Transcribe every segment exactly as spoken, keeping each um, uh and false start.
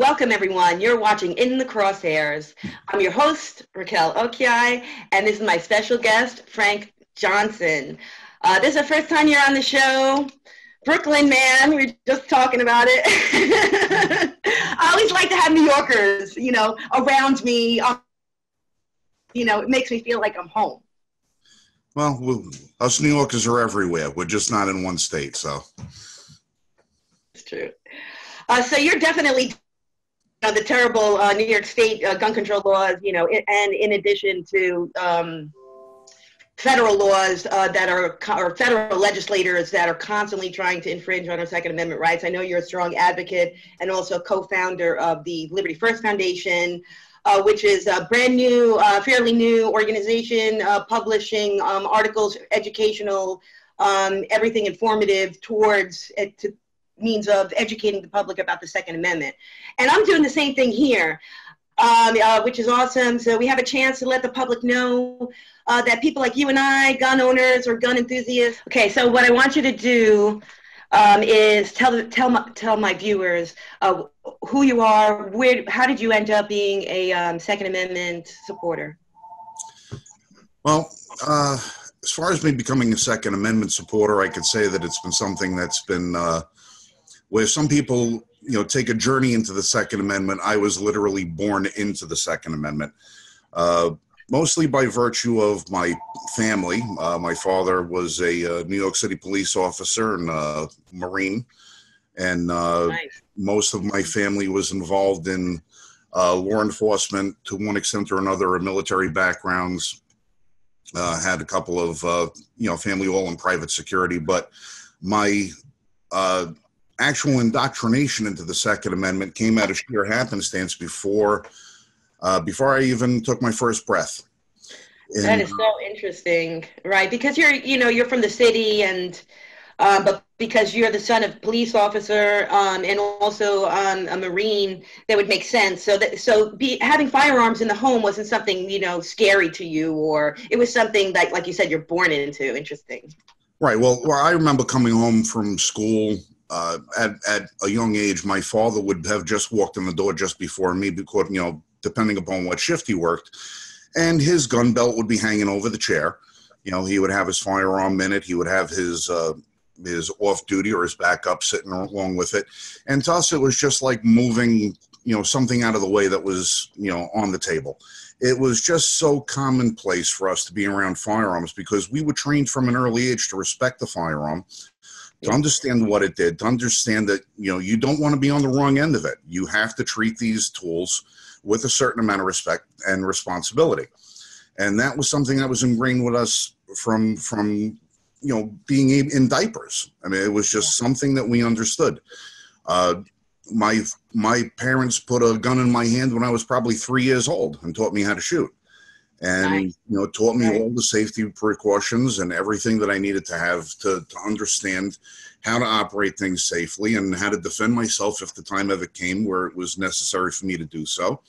Welcome, everyone. You're watching In the Crosshairs. I'm your host, Raquel Okyay, and this is my special guest, Frank Johnson. Uh, this is the first time you're on the show. Brooklyn, man, we were just talking about it. I always like to have New Yorkers, you know, around me. Um, you know, it makes me feel like I'm home. Well, we, us New Yorkers are everywhere. We're just not in one state, so. It's true. Uh, so you're definitely uh, the terrible uh, New York State uh, gun control laws, you know, and in addition to um, federal laws uh, that are, or federal legislators that are constantly trying to infringe on our Second Amendment rights. I know you're a strong advocate and also co-founder of the Liberty First Foundation, uh, which is a brand new, uh, fairly new organization uh, publishing um, articles, educational, um, everything informative towards it to means of educating the public about the Second Amendment. And I'm doing the same thing here, um, uh, which is awesome. So we have a chance to let the public know uh, that people like you and I, gun owners or gun enthusiasts. Okay, so what I want you to do um, is tell, tell, my, tell my viewers uh, who you are, where, how did you end up being a um, Second Amendment supporter? Well, uh, as far as me becoming a Second Amendment supporter, I could say that it's been something that's been uh, where some people, you know, take a journey into the Second Amendment. I was literally born into the Second Amendment, uh, mostly by virtue of my family. Uh, my father was a uh, New York City police officer and a Marine, and uh, nice. Most of my family was involved in uh, law enforcement to one extent or another, military backgrounds. Uh, had a couple of, uh, you know, family all in private security, but my uh, actual indoctrination into the Second Amendment came out of sheer happenstance before uh, before I even took my first breath. And, that is so interesting, right? Because you're, you know, you're from the city, and uh, but because you're the son of a police officer um, and also um, a Marine, that would make sense. So that so be, having firearms in the home wasn't something, you know, scary to you, or it was something that, like you said, you're born into. Interesting. Right. Well, well I remember coming home from school. Uh, at, at a young age, my father would have just walked in the door just before me because, you know, depending upon what shift he worked, and his gun belt would be hanging over the chair. You know, he would have his firearm in it. He would have his, uh, his off duty or his backup sitting along with it. And to us, it was just like moving, you know, something out of the way that was, you know, on the table. It was just so commonplace for us to be around firearms because we were trained from an early age to respect the firearm, to understand what it did, to understand that, you know, you don't want to be on the wrong end of it. You have to treat these tools with a certain amount of respect and responsibility. And that was something that was ingrained with us from, from you know, being in diapers. I mean, it was just something that we understood. Uh, my, my parents put a gun in my hand when I was probably three years old and taught me how to shoot. And, nice. you know, taught me all the safety precautions and everything that I needed to have to, to understand how to operate things safely and how to defend myself if the time ever came where it was necessary for me to do so.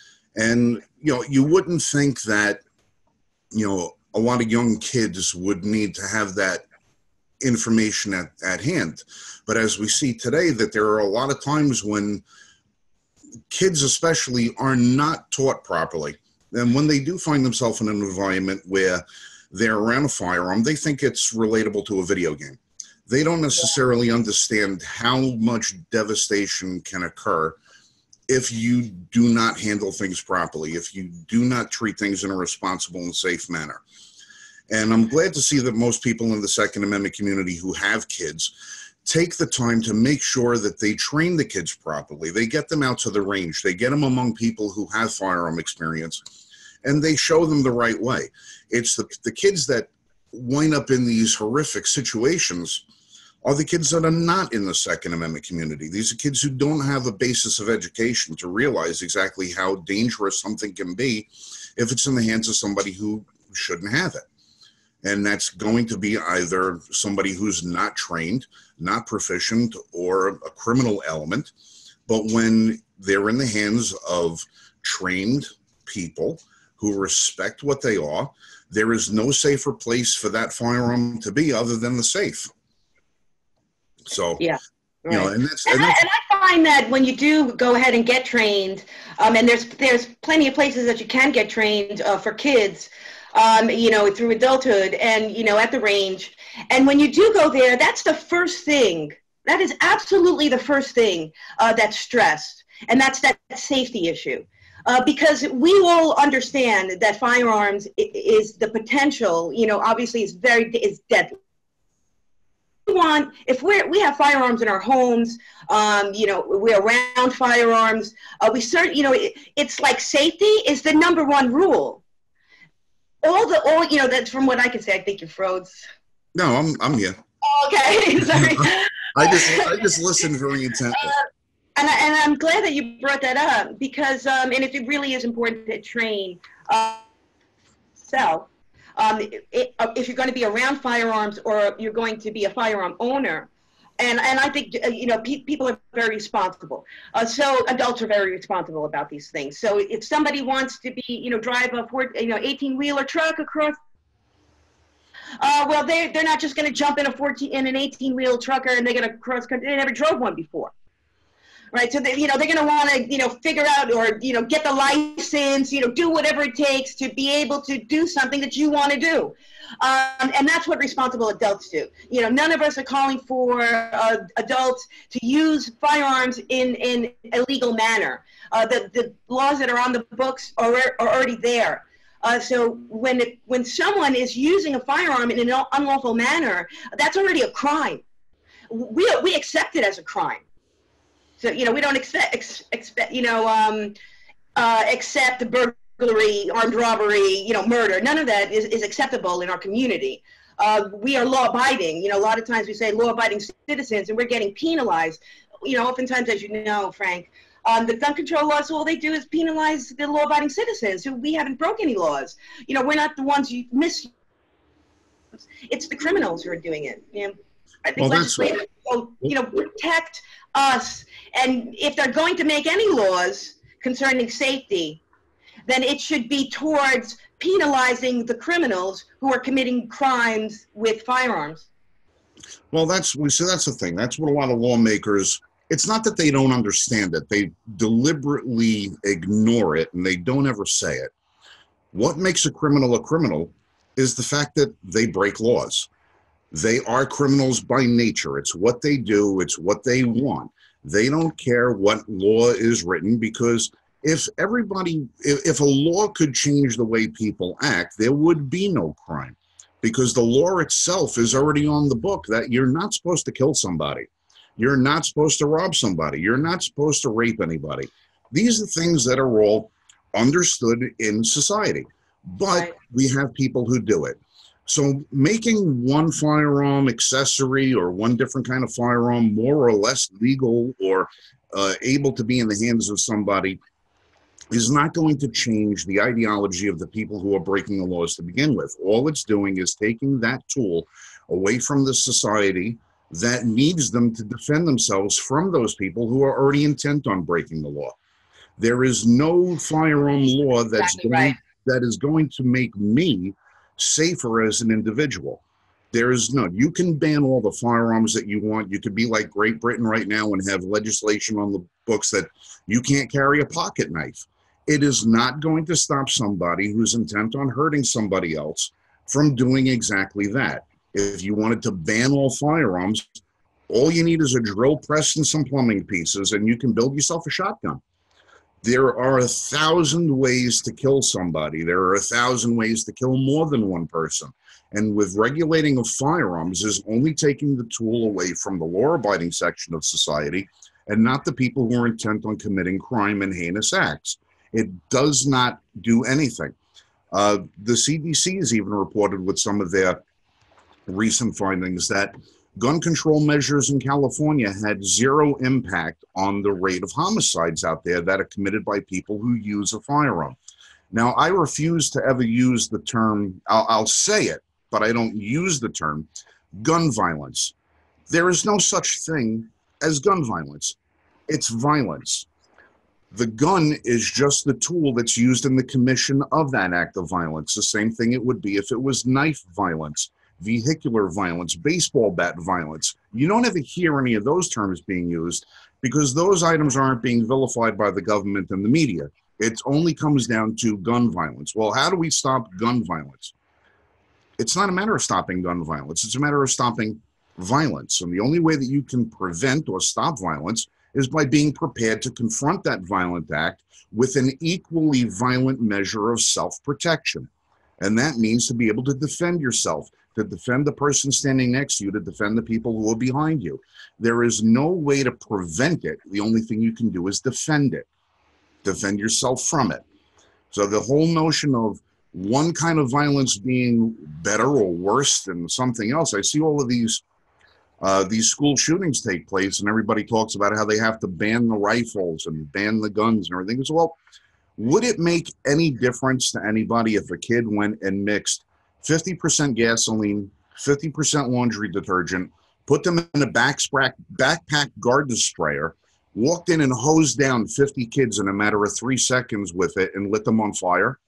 And, you know, you wouldn't think that, you know, a lot of young kids would need to have that information at, at hand. But as we see today, that there are a lot of times when kids especially are not taught properly. And when they do find themselves in an environment where they're around a firearm, they think it's relatable to a video game. They don't necessarily understand how much devastation can occur if you do not handle things properly, if you do not treat things in a responsible and safe manner. And I'm glad to see that most people in the Second Amendment community who have kids take the time to make sure that they train the kids properly. They get them out to the range. They get them among people who have firearm experience, and they show them the right way. It's the, the kids that wind up in these horrific situations are the kids that are not in the Second Amendment community. These are kids who don't have a basis of education to realize exactly how dangerous something can be if it's in the hands of somebody who shouldn't have it. And that's going to be either somebody who's not trained, not proficient, or a criminal element. But when they're in the hands of trained people who respect what they are, there is no safer place for that firearm to be other than the safe. So, yeah, right. you know, and that's, and, and I, that's and I find that when you do go ahead and get trained, um, and there's there's plenty of places that you can get trained uh, for kids, um, you know, through adulthood and, you know, at the range. And when you do go there, that's the first thing. That is absolutely the first thing uh, that's stressed. And that's that safety issue. Uh, because we all understand that firearms is the potential, you know, obviously it's very, it's deadly. We want, if we're, we have firearms in our homes, um, you know, we're around firearms, uh, we certain, you know, it, it's like safety is the number one rule. All the, all, you know, that's from what I can say. I think you froze. No, I'm, I'm here. Okay, sorry. I just, I just listened very intently. Uh, And, I, and I'm glad that you brought that up because, um, and if it really is important to train uh, self, um, it, uh, if you're going to be around firearms or you're going to be a firearm owner, and, and I think, uh, you know, pe people are very responsible. Uh, so adults are very responsible about these things. So if somebody wants to be, you know, drive a four, you know, eighteen wheeler truck across, uh, well, they, they're not just going to jump in a fourteen, in an eighteen wheel trucker and they're going to cross country. They never drove one before. Right, so they, you know they're going to want to you know figure out or you know get the license, you know do whatever it takes to be able to do something that you want to do, um, and that's what responsible adults do. You know, none of us are calling for uh, adults to use firearms in in a legal manner. Uh, the the laws that are on the books are are already there. Uh, so when it, when someone is using a firearm in an unlawful manner, that's already a crime. We we accept it as a crime. So, you know, we don't expect, ex, expect you know, um, uh, accept burglary, armed robbery, you know, murder. None of that is, is acceptable in our community. Uh, we are law-abiding. You know, a lot of times we say law-abiding citizens, and we're getting penalized. You know, oftentimes, as you know, Frank, um, the gun control laws, all they do is penalize the law-abiding citizens who we haven't broken any laws. You know, we're not the ones who misuse. It's the criminals who are doing it. You know, I think well, legislators will, you know, protect us. And if they're going to make any laws concerning safety, then it should be towards penalizing the criminals who are committing crimes with firearms. Well, that's we so that's the thing. That's what a lot of lawmakers. It's not that they don't understand it; they deliberately ignore it and they don't ever say it. What makes a criminal a criminal is the fact that they break laws. They are criminals by nature. It's what they do. It's what they want. They don't care what law is written because if everybody, if, if a law could change the way people act, there would be no crime because the law itself is already on the book that you're not supposed to kill somebody. You're not supposed to rob somebody. You're not supposed to rape anybody. These are things that are all understood in society, but Right. we have people who do it. So making one firearm accessory or one different kind of firearm more or less legal or uh, able to be in the hands of somebody is not going to change the ideology of the people who are breaking the laws to begin with. All it's doing is taking that tool away from the society that needs them to defend themselves from those people who are already intent on breaking the law. There is no firearm law that's Exactly going, right. that is going to make me safer as an individual. There is none. You can ban all the firearms that you want. You could be like Great Britain right now and have legislation on the books that you can't carry a pocket knife. It is not going to stop somebody who's intent on hurting somebody else from doing exactly that. If you wanted to ban all firearms, all you need is a drill press and some plumbing pieces, and you can build yourself a shotgun. There are a thousand ways to kill somebody. There are a thousand ways to kill more than one person. And with regulating of firearms is only taking the tool away from the law-abiding section of society and not the people who are intent on committing crime and heinous acts. It does not do anything. Uh, the C D C has even reported with some of their recent findings that gun control measures in California had zero impact on the rate of homicides out there that are committed by people who use a firearm. Now, I refuse to ever use the term, I'll, I'll say it, but I don't use the term, gun violence. There is no such thing as gun violence. It's violence. The gun is just the tool that's used in the commission of that act of violence. The same thing it would be if it was knife violence. vehicular violence, baseball bat violence. You don't ever hear any of those terms being used because those items aren't being vilified by the government and the media. It only comes down to gun violence. Well, how do we stop gun violence? It's not a matter of stopping gun violence. It's a matter of stopping violence. And the only way that you can prevent or stop violence is by being prepared to confront that violent act with an equally violent measure of self-protection. And that means to be able to defend yourself, to defend the person standing next to you, to defend the people who are behind you. There is no way to prevent it. The only thing you can do is defend it. Defend yourself from it. So the whole notion of one kind of violence being better or worse than something else, I see all of these uh, these school shootings take place, and everybody talks about how they have to ban the rifles and ban the guns and everything. So, well, would it make any difference to anybody if a kid went and mixed fifty percent gasoline, fifty percent laundry detergent, put them in a backpack, backpack garden sprayer, walked in and hosed down fifty kids in a matter of three seconds with it and lit them on fire?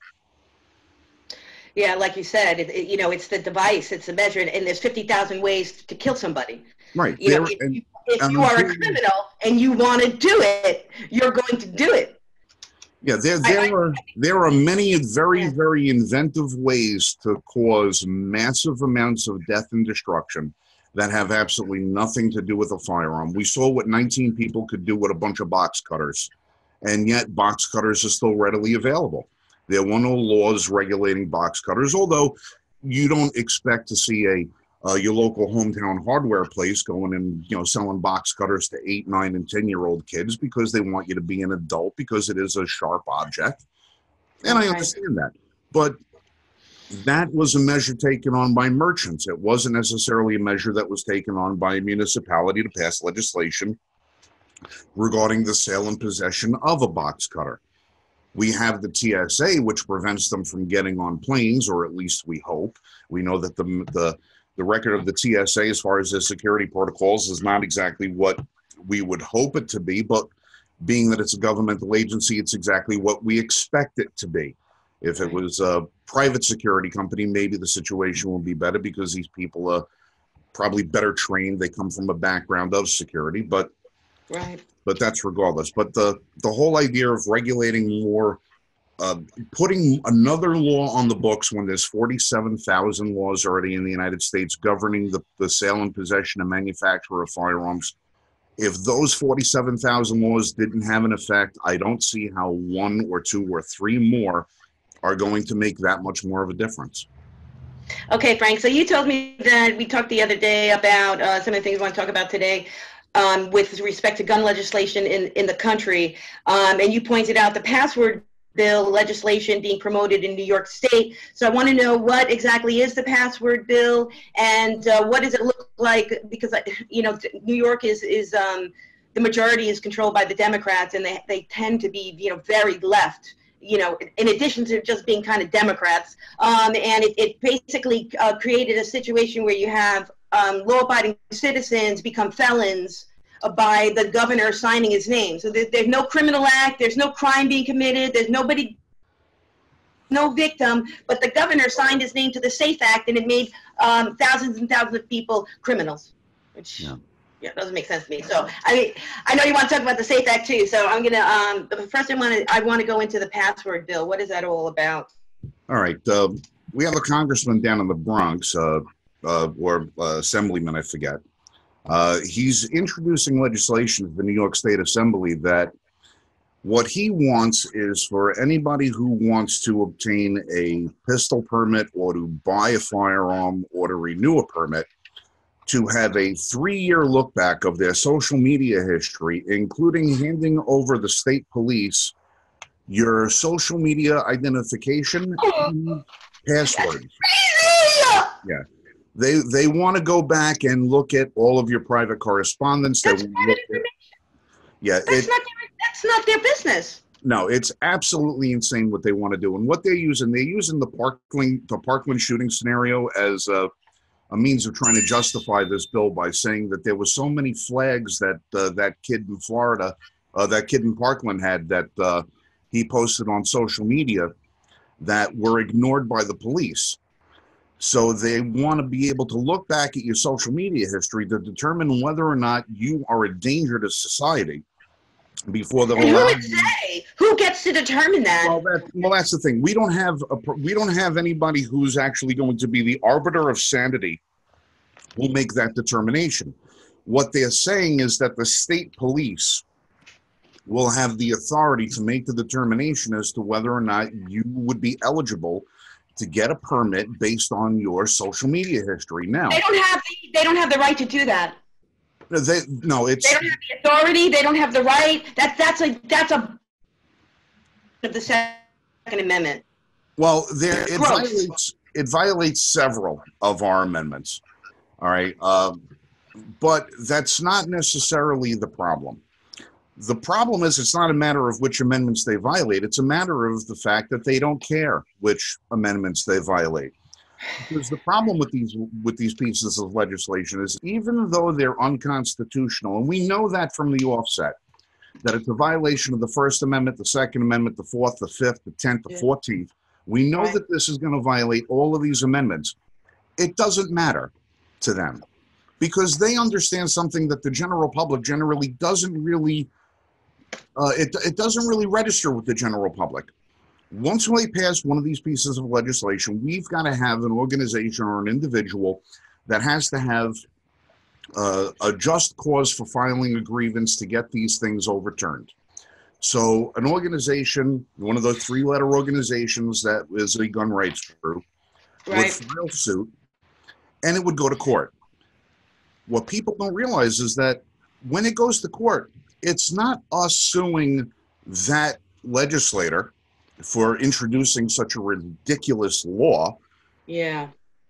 Yeah, like you said, it, it, you know, it's the device, it's the measure, and there's fifty thousand ways to kill somebody. Right. You know, if, and, you, if and you are a criminal and you want to do it, you're going to do it. Yeah, there there I, are there are many very, yeah. very inventive ways to cause massive amounts of death and destruction that have absolutely nothing to do with a firearm. We saw what nineteen people could do with a bunch of box cutters, and yet box cutters are still readily available. There were no laws regulating box cutters, although you don't expect to see a uh, your local hometown hardware place going and, you know, selling box cutters to eight, nine, and ten-year-old kids because they want you to be an adult because it is a sharp object. And I understand that. But that was a measure taken on by merchants. It wasn't necessarily a measure that was taken on by a municipality to pass legislation regarding the sale and possession of a box cutter. We have the T S A, which prevents them from getting on planes, or at least we hope. We know that the the the record of the T S A as far as the security protocols is not exactly what we would hope it to be, but being that it's a governmental agency, it's exactly what we expect it to be. If it was a private security company, maybe the situation will be better because these people are probably better trained. They come from a background of security, but right. But that's regardless. But the, the whole idea of regulating more, uh, putting another law on the books when there's forty-seven thousand laws already in the United States governing the, the sale and possession and manufacture of firearms, if those forty-seven thousand laws didn't have an effect, I don't see how one or two or three more are going to make that much more of a difference. Okay, Frank, so you told me that we talked the other day about uh, some of the things we want to talk about today. Um, with respect to gun legislation in, in the country. Um, and you pointed out the password bill legislation being promoted in New York State. So I want to know what exactly is the password bill and uh, what does it look like? Because, you know, New York is, is um, the majority is controlled by the Democrats, and they, they tend to be, you know, very left, you know, in addition to just being kind of Democrats. Um, and it, it basically uh, created a situation where you have Um, law-abiding citizens become felons uh, by the governor signing his name. So there, there's no criminal act, there's no crime being committed, there's nobody, no victim, but the governor signed his name to the SAFE Act, and it made um, thousands and thousands of people criminals, which yeah. Yeah, doesn't make sense to me. So I mean, I know you want to talk about the SAFE Act too. So I'm gonna um, first I want to I want to go into the password bill. What is that all about? All right, uh, we have a congressman down in the Bronx. Uh, Uh, or uh, assemblyman, I forget. Uh, he's introducing legislation to the New York State Assembly that what he wants is for anybody who wants to obtain a pistol permit or to buy a firearm or to renew a permit to have a three-year look back of their social media history, including handing over the state police your social media identification and password. Yeah. They they want to go back and look at all of your private correspondence. That's they private information. At, yeah, that's, it, not their, that's not their business. No, it's absolutely insane what they want to do. And what they're using, they're using the Parkland, the Parkland shooting scenario as a, a means of trying to justify this bill by saying that there were so many flags that uh, that kid in Florida, uh, that kid in Parkland had that uh, he posted on social media that were ignored by the police. So they want to be able to look back at your social media history to determine whether or not you are a danger to society before they'll And who allow would you. say? Who gets to determine that? Well, that, well, that's the thing. We don't have a, we don't have anybody who's actually going to be the arbiter of sanity who will make that determination. What they're saying is that the state police will have the authority to make the determination as to whether or not you would be eligible to get a permit based on your social media history. Now, They don't have the, they don't have the right to do that. they no, it's They don't have the authority. They don't have the right. That's that's a that's a of the Second Amendment. well, there it Gross. violates it violates several of our amendments. All right, um, but that's not necessarily the problem. The problem is it's not a matter of which amendments they violate. It's a matter of the fact that they don't care which amendments they violate. Because the problem with these with these pieces of legislation is even though they're unconstitutional, and we know that from the offset, that it's a violation of the First Amendment, the Second Amendment, the Fourth, the Fifth, the Tenth, the Fourteenth. We know Right. that this is going to violate all of these amendments. It doesn't matter to them because they understand something that the general public generally doesn't really Uh, it, it doesn't really register with the general public. Once we pass one of these pieces of legislation, we've got to have an organization or an individual that has to have uh, a just cause for filing a grievance to get these things overturned. So an organization, one of those three-letter organizations that is a gun rights group, Right. would file suit, and it would go to court. What people don't realize is that when it goes to court, it's not us suing that legislator for introducing such a ridiculous law. Yeah.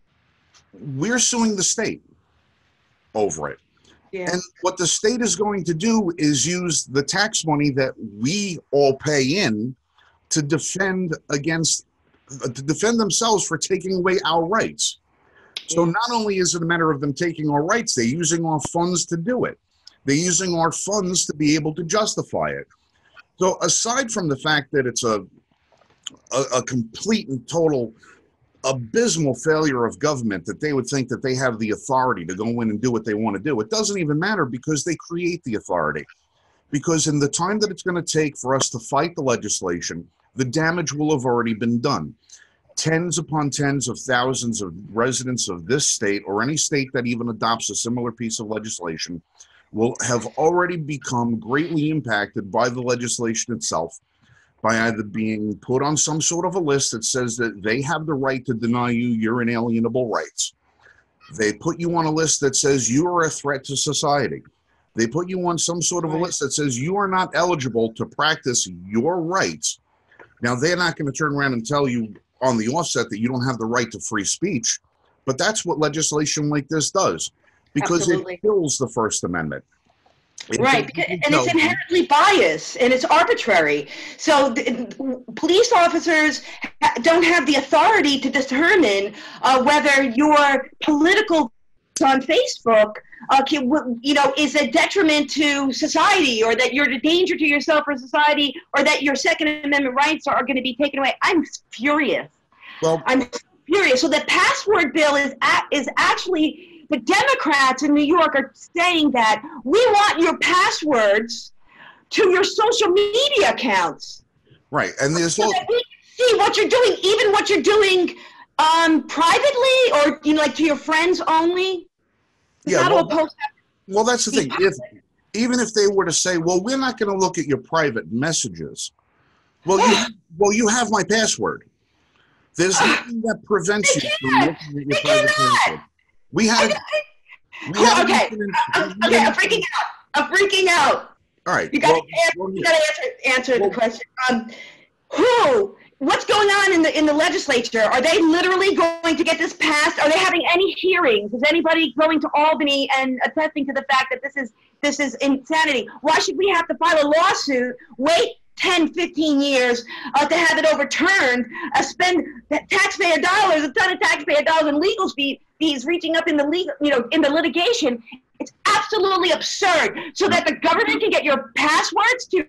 We're suing the state over it. Yeah. And what the state is going to do is use the tax money that we all pay in to defend against, uh, to defend themselves for taking away our rights. So Yeah. not only is it a matter of them taking our rights, they're using our funds to do it. They're using our funds to be able to justify it. So aside from the fact that it's a, a, a complete and total abysmal failure of government that they would think that they have the authority to go in and do what they want to do, it doesn't even matter because they create the authority. Because in the time that it's going to take for us to fight the legislation, the damage will have already been done. Tens upon tens of thousands of residents of this state or any state that even adopts a similar piece of legislation will have already become greatly impacted by the legislation itself, by either being put on some sort of a list that says that they have the right to deny you your inalienable rights. They put you on a list that says you are a threat to society. They put you on some sort of a list that says you are not eligible to practice your rights. Now, they're not going to turn around and tell you on the offset that you don't have the right to free speech, but that's what legislation like this does, because Absolutely. it kills the First Amendment. It Right, because, and it's inherently biased and it's arbitrary. So the, police officers ha- don't have the authority to determine uh, whether your political on Facebook, uh, can, you know, is a detriment to society, or that you're a danger to yourself or society, or that your Second Amendment rights are, are going to be taken away. I'm furious. Well, I'm furious. So the password bill is a- is actually. The Democrats in New York are saying that we want your passwords to your social media accounts. Right, and there's So all, that we can see what you're doing, even what you're doing um, privately, or you know, like to your friends only. Is yeah. that Well, all post- well, that's the thing. If even if they were to say, "Well, we're not going to look at your private messages," well, you well, you have my password. There's nothing that prevents you from looking at your private password. We had. We oh, had okay. I'm, okay, I'm freaking out. I'm freaking out. All right. You got well, to answer, well, you got to answer, answer well, the question. Um, who? What's going on in the in the legislature? Are they literally going to get this passed? Are they having any hearings? Is anybody going to Albany and attesting to the fact that this is this is insanity? Why should we have to file a lawsuit? Wait ten, fifteen years uh, to have it overturned, uh, spend taxpayer dollars, a ton of taxpayer dollars in legal fees, fees reaching up in the legal, you know, in the litigation. It's absolutely absurd. So that the government can get your passwords to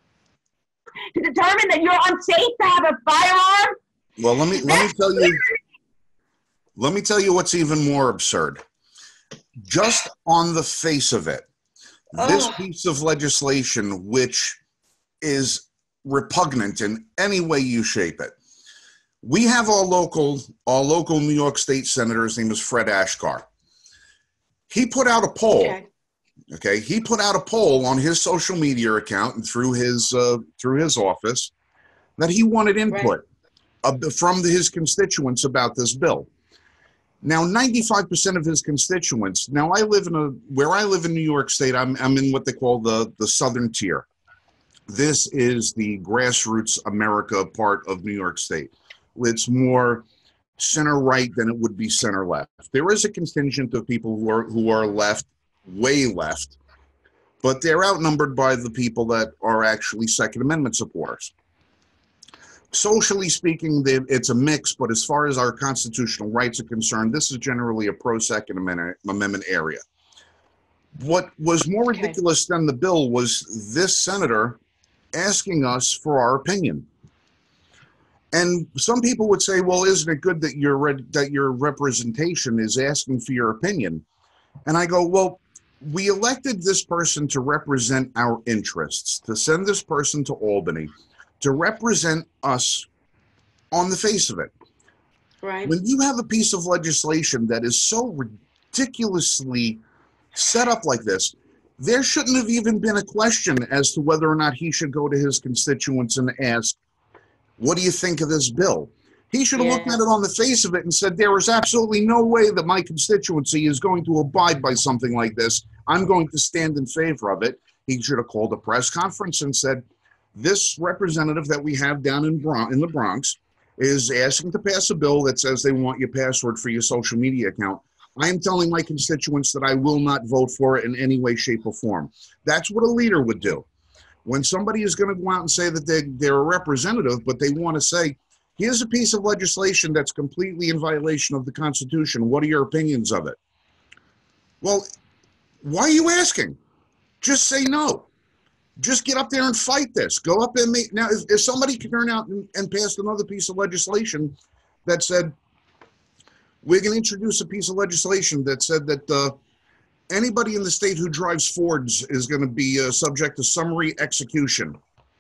to determine that you're unsafe to have a firearm. Well, let me let me tell you. Let me tell you what's even more absurd. Just on the face of it, this Oh. piece of legislation, which is repugnant in any way you shape it. We have our local, our local New York State senator. His name is Fred Ashkar. He put out a poll. Okay. Okay, he put out a poll on his social media account and through his uh, through his office that he wanted input right. uh, from his constituents about this bill. Now, ninety-five percent of his constituents. Now, I live in a where I live in New York State. I'm I'm in what they call the the southern tier. This is the grassroots America part of New York State. It's more center right than it would be center left. There is a contingent of people who are who are left, way left, but they're outnumbered by the people that are actually Second Amendment supporters. Socially speaking, it's a mix, but as far as our constitutional rights are concerned, this is generally a pro-Second Amendment, Amendment area. What was more Okay. ridiculous than the bill was this senator asking us for our opinion. And some people would say, well, isn't it good that your, that your representation is asking for your opinion? And I go, well, we elected this person to represent our interests, to send this person to Albany, to represent us on the face of it. Right. When you have a piece of legislation that is so ridiculously set up like this, there shouldn't have even been a question as to whether or not he should go to his constituents and ask, what do you think of this bill? He should have Yeah. looked at it on the face of it and said, there is absolutely no way that my constituency is going to abide by something like this. I'm going to stand in favor of it. He should have called a press conference and said, this representative that we have down in, Bron in the Bronx is asking to pass a bill that says they want your password for your social media account. I am telling my constituents that I will not vote for it in any way, shape, or form. That's what a leader would do. When somebody is going to go out and say that they, they're a representative, but they want to say, here's a piece of legislation that's completely in violation of the Constitution. What are your opinions of it? Well, why are you asking? Just say no. Just get up there and fight this. Go up and make, now if, if somebody can turn out and, and pass another piece of legislation that said, we're going to introduce a piece of legislation that said that uh, anybody in the state who drives Fords is going to be uh, subject to summary execution.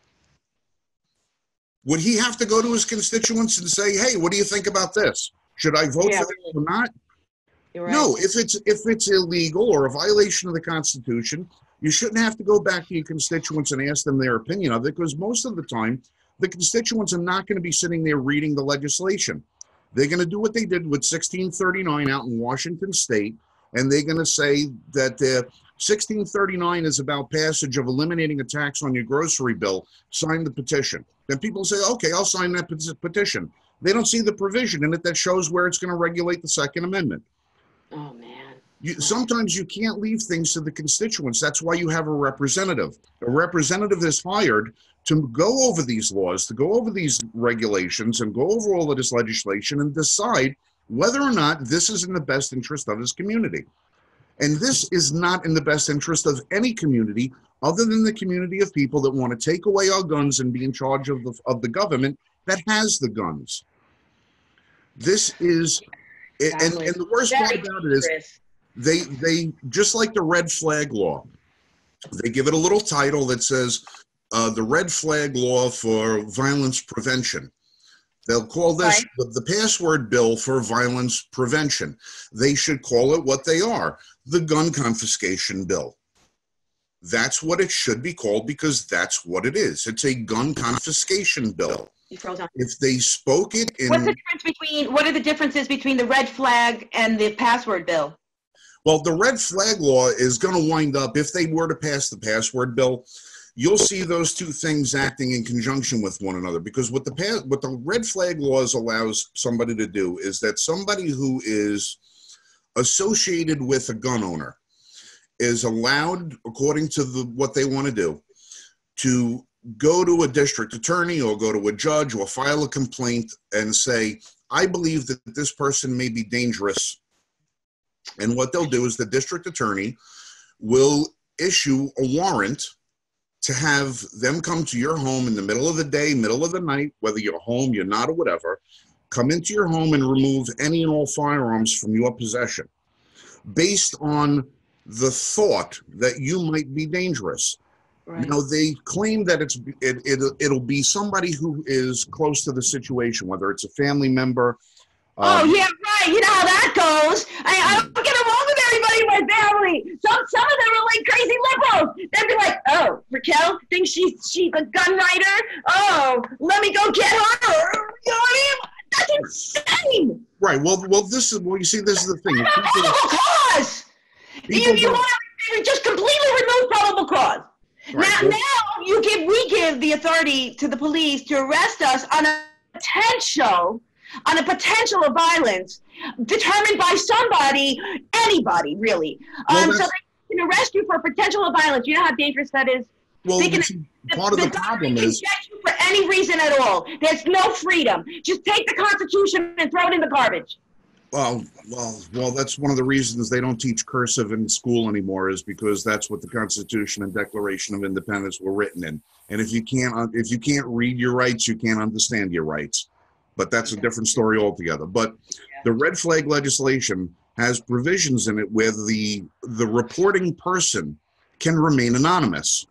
Would he have to go to his constituents and say, hey, what do you think about this? Should I vote Yeah. for this or not? You're right. No, if it's if it's illegal or a violation of the Constitution, you shouldn't have to go back to your constituents and ask them their opinion of it, because most of the time, the constituents are not going to be sitting there reading the legislation. They're going to do what they did with sixteen thirty-nine out in Washington State, and they're going to say that the sixteen thirty-nine is about passage of eliminating a tax on your grocery bill. Sign the petition. Then people say, okay, I'll sign that petition. They don't see the provision in it that shows where it's going to regulate the Second Amendment. Oh, man. You, sometimes you can't leave things to the constituents. That's why you have a representative. A representative is hired to go over these laws, to go over these regulations, and go over all of this legislation and decide whether or not this is in the best interest of his community. And this is not in the best interest of any community other than the community of people that want to take away our guns and be in charge of the, of the government that has the guns. This is, Exactly. and, and the worst Very part about it is, dangerous. They, they just like the red flag law, they give it a little title that says uh, the red flag law for violence prevention. They'll call this Right. the, the password bill for violence prevention. They should call it what they are, the gun confiscation bill. That's what it should be called, because that's what it is. It's a gun confiscation bill. You froze on. If they spoke it in... What's the difference between, what are the differences between the red flag and the password bill? Well, the red flag law is going to wind up, if they were to pass the password bill, you'll see those two things acting in conjunction with one another. Because what the, what the red flag laws allows somebody to do is that somebody who is associated with a gun owner is allowed, according to the, what they want to do, to go to a district attorney or go to a judge or file a complaint and say, I believe that this person may be dangerous. And what they'll do is the district attorney will issue a warrant to have them come to your home in the middle of the day, middle of the night, whether you're home, you're not, or whatever, come into your home and remove any and all firearms from your possession based on the thought that you might be dangerous. Right. Now, they claim that it's it, it, it'll be somebody who is close to the situation, whether it's a family member. Oh, Um, yeah, right. You know how that goes. I, I don't get along with everybody in my family. Some some of them are like crazy liberals. They'd be like, oh, Raquel thinks she's, she's a gun writer. Oh, let me go get her. You know what I mean? That's insane. right. Well, well, this is, well, you see, this is the thing. What a probable cause. You, you want to just completely remove probable cause. Right. Now, Well, now you give, we give the authority to the police to arrest us on a potential on a potential of violence determined by somebody, anybody, really. Well, Um, so they can arrest you for potential of violence. You know how dangerous that is? well, They can- you see, part of the the problem government can is, get you for any reason at all. There's no freedom. Just take the Constitution and throw it in the garbage. well, well, well, that's one of the reasons they don't teach cursive in school anymore, is because that's what the Constitution and Declaration of Independence were written in. And if you can't, if you can't read your rights, you can't understand your rights. But that's a different story altogether. But the red flag legislation has provisions in it where the the reporting person can remain anonymous.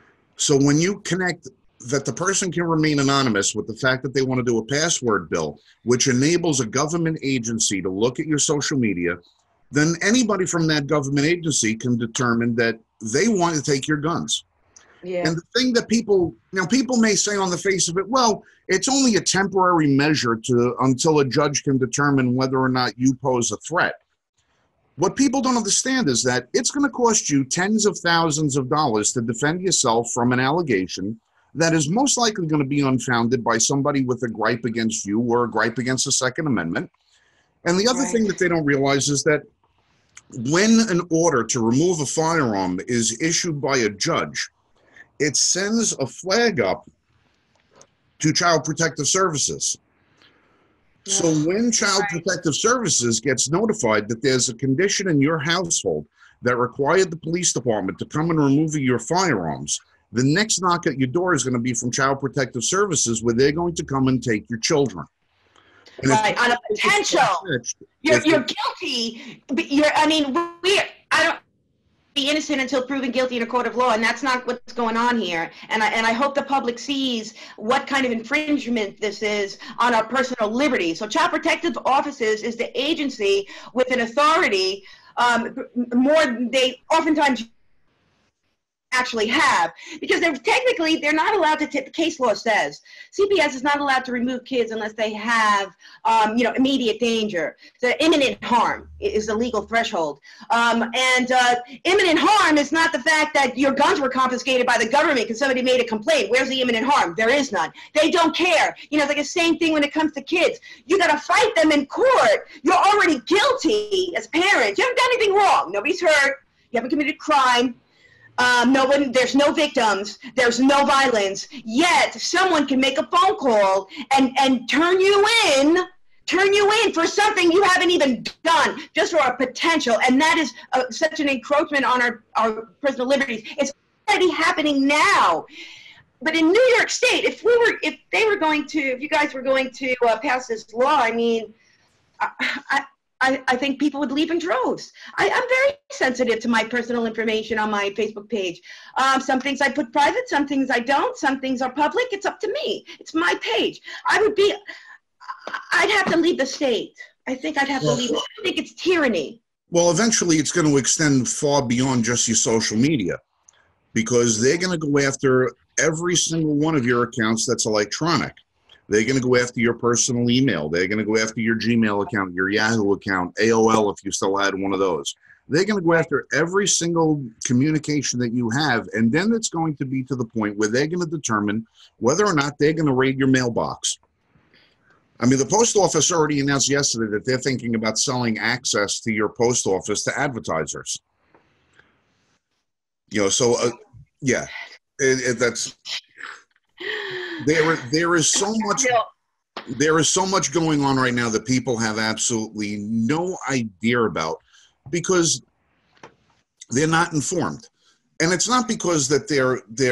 So when you connect that the person can remain anonymous with the fact that they want to do a password bill, which enables a government agency to look at your social media, then anybody from that government agency can determine that they want to take your guns. Yeah. And the thing that people, you know, people may say on the face of it, well, it's only a temporary measure to until a judge can determine whether or not you pose a threat. What people don't understand is that it's going to cost you tens of thousands of dollars to defend yourself from an allegation that is most likely going to be unfounded by somebody with a gripe against you or a gripe against the Second Amendment. And the other Right. thing that they don't realize is that when an order to remove a firearm is issued by a judge, it sends a flag up to Child Protective Services. So when Child Protective Services gets notified that there's a condition in your household that required the police department to come and remove your firearms, the next knock at your door is going to be from Child Protective Services, where they're going to come and take your children. And Right, if- on a potential. You're, if- you're guilty. But you're, I mean, we, I don't be innocent until proven guilty in a court of law, and that's not what's going on here. And I, and I hope the public sees what kind of infringement this is on our personal liberty. So Child Protective Offices is the agency with an authority, um, more, they oftentimes actually have, because they're technically they're not allowed to t- the case law says C P S is not allowed to remove kids unless they have um, you know immediate danger. So imminent harm is the legal threshold, um, and uh, imminent harm is not the fact that your guns were confiscated by the government because somebody made a complaint. Where's the imminent harm? There is none. They don't care. You know, it's like the same thing when it comes to kids. You got to fight them in court. You're already guilty as parents. You haven't done anything wrong. Nobody's hurt. You haven't committed crime. Um, no one, there's no victims, there's no violence, yet someone can make a phone call and, and turn you in, turn you in for something you haven't even done, just for a potential, and that is uh, such an encroachment on our, our personal liberties. It's already happening now. But in New York State, if we were, if they were going to, if you guys were going to uh, pass this law, I mean, I, I I, I think people would leave in droves. I, I'm very sensitive to my personal information on my Facebook page. Um, some things I put private, some things I don't, some things are public. It's up to me. It's my page. I would be, I'd have to leave the state. I think I'd have to leave. I think it's tyranny. Well, eventually it's going to extend far beyond just your social media, because they're going to go after every single one of your accounts that's electronic. They're going to go after your personal email. They're going to go after your Gmail account, your Yahoo account, A O L if you still had one of those. They're going to go after every single communication that you have, and then it's going to be to the point where they're going to determine whether or not they're going to raid your mailbox. I mean, the post office already announced yesterday that they're thinking about selling access to your post office to advertisers. You know, so, uh, yeah, it, it, that's... There, there is so much. There is so much going on right now that people have absolutely no idea about, because they're not informed, and it's not because that they're they're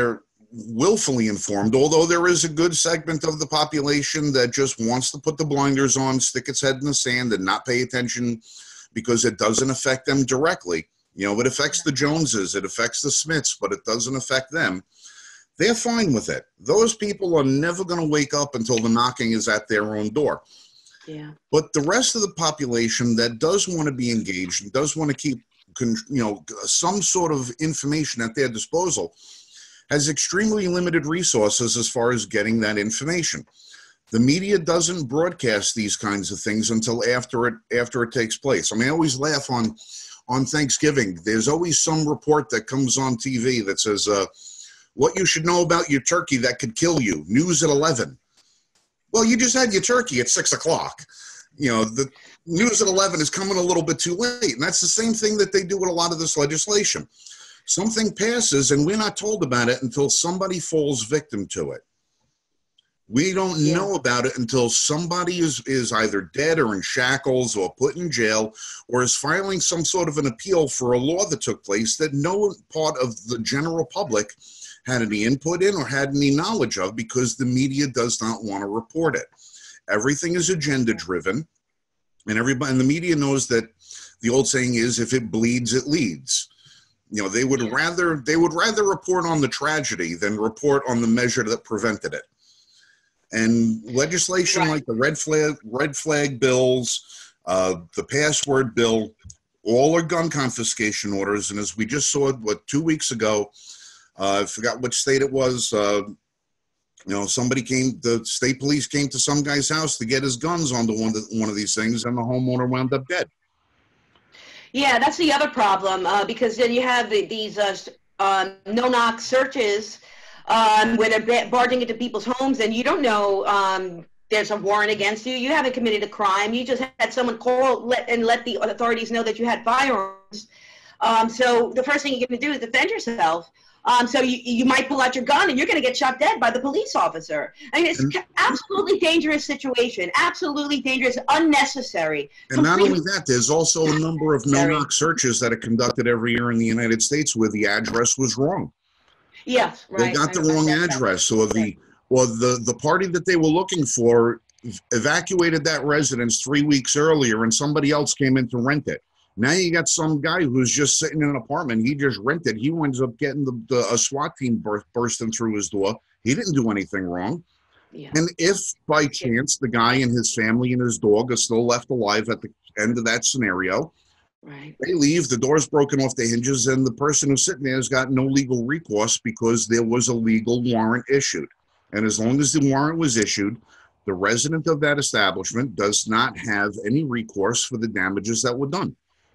willfully informed, although there is a good segment of the population that just wants to put the blinders on, stick its head in the sand, and not pay attention because it doesn't affect them directly. You know, it affects the Joneses, it affects the Smiths, but it doesn't affect them. They're fine with it. Those people are never going to wake up until the knocking is at their own door. Yeah. But the rest of the population that does want to be engaged and does want to keep, you know, some sort of information at their disposal has extremely limited resources as far as getting that information. The media doesn't broadcast these kinds of things until after it after it takes place. I mean, I always laugh on on Thanksgiving. There's always some report that comes on T V that says, uh, what you should know about your turkey that could kill you, news at eleven. Well, you just had your turkey at six o'clock. You know, the news at eleven is coming a little bit too late. And that's the same thing that they do with a lot of this legislation. Something passes and we're not told about it until somebody falls victim to it. We don't Yeah. know about it until somebody is, is either dead or in shackles or put in jail or is filing some sort of an appeal for a law that took place that no part of the general public had any input in or had any knowledge of because the media does not want to report it. Everything is agenda driven, and everybody and the media knows that the old saying is, if it bleeds, it leads. You know, they would Yeah. rather they would rather report on the tragedy than report on the measure that prevented it. And legislation Right. like the red flag red flag bills, uh, the password bill, all are gun confiscation orders. And as we just saw, what, two weeks ago, uh, I forgot which state it was. Uh, you know, somebody came, the state police came to some guy's house to get his guns onto one of, the, one of these things, and the homeowner wound up dead. Yeah, that's the other problem, uh, because then you have the, these uh, uh, no-knock searches um, where they're ba- barging into people's homes, and you don't know um, there's a warrant against you. You haven't committed a crime. You just had someone call let, and let the authorities know that you had firearms. Um, so the first thing you're going to do is defend yourself. Um, so you, you might pull out your gun and you're going to get shot dead by the police officer. I mean, it's And- absolutely dangerous situation, absolutely dangerous, unnecessary. And not completely- only that, there's also a number of no-knock searches that are conducted every year in the United States where the address was wrong. Yes, right. They got the I- I- wrong that- address, or the or the the party that they were looking for evacuated that residence three weeks earlier, and somebody else came in to rent it. Now you got some guy who's just sitting in an apartment. He just rented. He winds up getting the, the a SWAT team burst, bursting through his door. He didn't do anything wrong. Yeah. And if by chance the guy and his family and his dog are still left alive at the end of that scenario, Right. they leave, the door's broken off the hinges, and the person who's sitting there has got no legal recourse because there was a legal warrant issued. And as long as the warrant was issued, the resident of that establishment does not have any recourse for the damages that were done.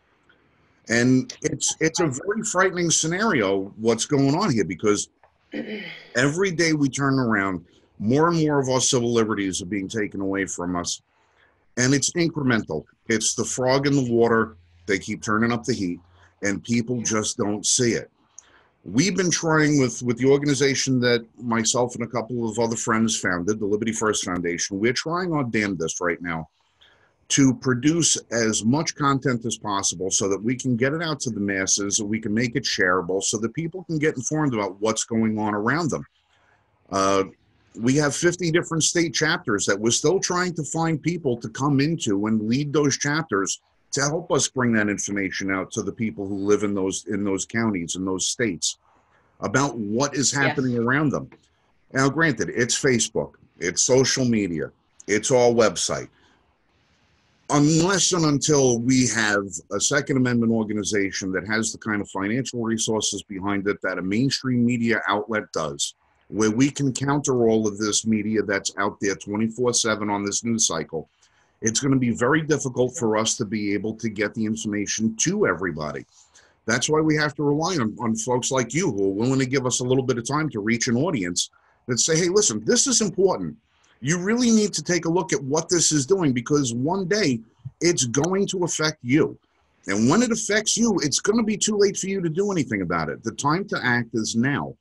And it's it's a very frightening scenario what's going on here, because every day we turn around, more and more of our civil liberties are being taken away from us. And it's incremental. It's the frog in the water. They keep turning up the heat, and people just don't see it. We've been trying with, with the organization that myself and a couple of other friends founded, the Liberty First Foundation. We're trying our damnedest right now to produce as much content as possible so that we can get it out to the masses, so we can make it shareable, so that people can get informed about what's going on around them. Uh, we have fifty different state chapters that we're still trying to find people to come into and lead those chapters to help us bring that information out to the people who live in those in those counties, in those states, about what is happening Yes. around them. Now, granted, it's Facebook, it's social media, it's our website. Unless and until we have a Second Amendment organization that has the kind of financial resources behind it that a mainstream media outlet does, where we can counter all of this media that's out there twenty-four seven on this news cycle, it's going to be very difficult for us to be able to get the information to everybody. That's why we have to rely on, on folks like you who are willing to give us a little bit of time to reach an audience that say, hey, listen, this is important. You really need to take a look at what this is doing, because one day it's going to affect you. And when it affects you, it's going to be too late for you to do anything about it. The time to act is now.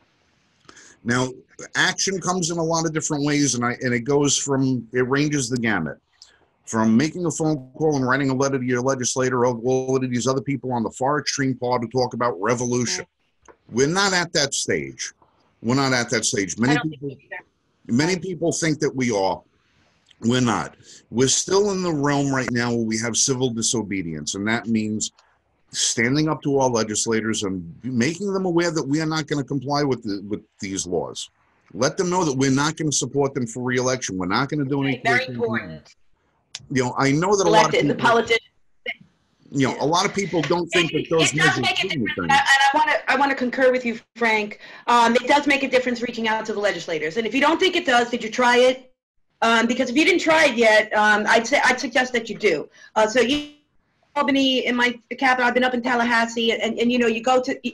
Now, action comes in a lot of different ways, and I and it goes from, it ranges the gamut. From making a phone call and writing a letter to your legislator, or all of these other people on the far extreme part who talk about revolution. We're not at that stage. We're not at that stage. I Many don't people, think either. many people think that we are. We're not. We're still in the realm right now where we have civil disobedience, and that means standing up to our legislators and making them aware that we are not going to comply with the, with these laws. Let them know that we're not going to support them for re-election. We're not going to do anything. Very important. You know, I know that a lot of Elected, people, the politicians. you know, a lot of people don't think that It, those it does measures make a do difference, anything. and I want to I want to concur with you, Frank. Um, it does make a difference reaching out to the legislators, and if you don't think it does, did you try it? Um, because if you didn't try it yet, um, I'd say I'd suggest that you do. Uh, so you, Albany, in my capital, I've been up in Tallahassee, and, and, and you know, you go to. You,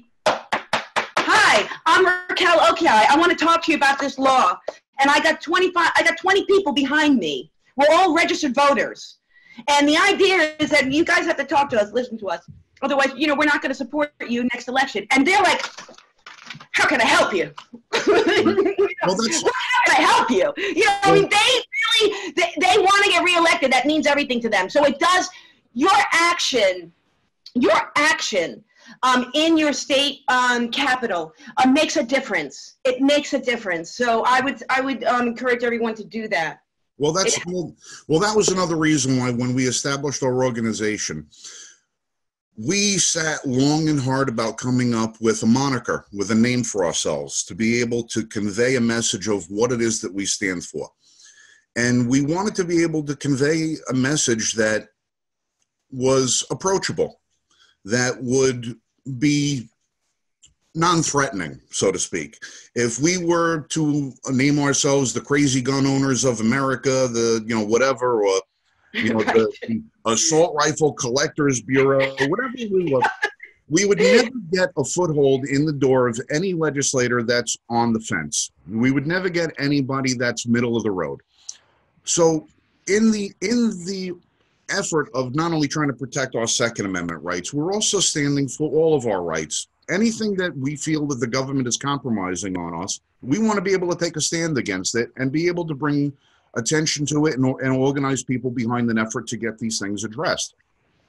Hi, I'm Raquel Okyay. I want to talk to you about this law, and I got twenty-five. I got twenty people behind me. We're all registered voters. And the idea is that you guys have to talk to us, listen to us. Otherwise, you know, we're not going to support you next election. And they're like, how can I help you? you know, Well, that's, how can I help you? You know, I mean, they really, they, they want to get reelected. That means everything to them. So it does, your action, your action um, in your state um, capital uh, makes a difference. It makes a difference. So I would, I would um, encourage everyone to do that. well, that's, well, well, that was another reason why when we established our organization, we sat long and hard about coming up with a moniker, with a name for ourselves, to be able to convey a message of what it is that we stand for. And we wanted to be able to convey a message that was approachable, that would be non-threatening, so to speak. If we were to name ourselves the crazy gun owners of America, the, you know, whatever, or, you know, Right. the, the Assault Rifle Collectors Bureau, whatever we were, we would never get a foothold in the door of any legislator that's on the fence. We would never get anybody that's middle of the road. So in the, in the effort of not only trying to protect our Second Amendment rights, we're also standing for all of our rights. Anything that we feel that the government is compromising on us, we want to be able to take a stand against it and be able to bring attention to it and, and organize people behind an effort to get these things addressed.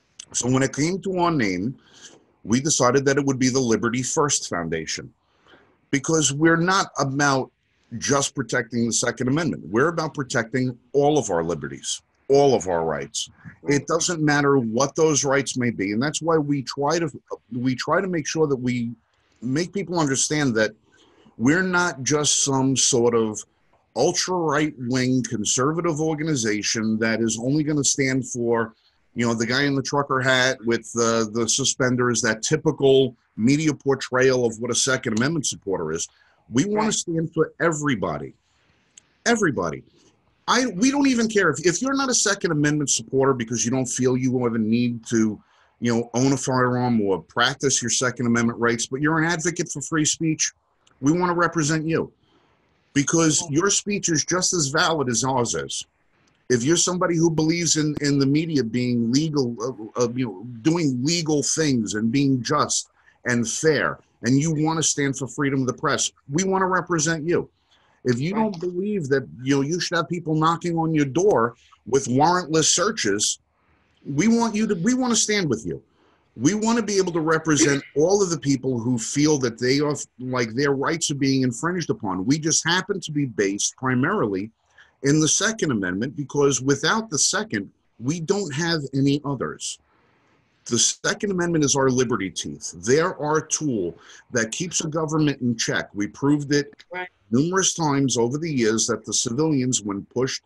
So when it came to our name, we decided that it would be the Liberty First Foundation, because we're not about just protecting the Second Amendment. We're about protecting all of our liberties, all of our rights. It doesn't matter what those rights may be, and that's why we try to we try to make sure that we make people understand that we're not just some sort of ultra right-wing conservative organization that is only going to stand for, you know, the guy in the trucker hat with uh, the suspenders, that typical media portrayal of what a Second Amendment supporter is. We want to stand for everybody, everybody. I, we don't even care if, if you're not a Second Amendment supporter because you don't feel you have a need to, you know, own a firearm or practice your Second Amendment rights, but you're an advocate for free speech. We want to represent you because your speech is just as valid as ours is. If you're somebody who believes in, in the media being legal, uh, uh, you know, doing legal things and being just and fair, and you want to stand for freedom of the press, we want to represent you. If you don't believe that, you know, you should have people knocking on your door with warrantless searches, we want you to, we want to stand with you. We want to be able to represent all of the people who feel that they are, like, their rights are being infringed upon. We just happen to be based primarily in the Second Amendment, because without the Second, we don't have any others. The Second Amendment is our liberty teeth. They're our tool that keeps a government in check. We proved it Right. numerous times over the years that the civilians, when pushed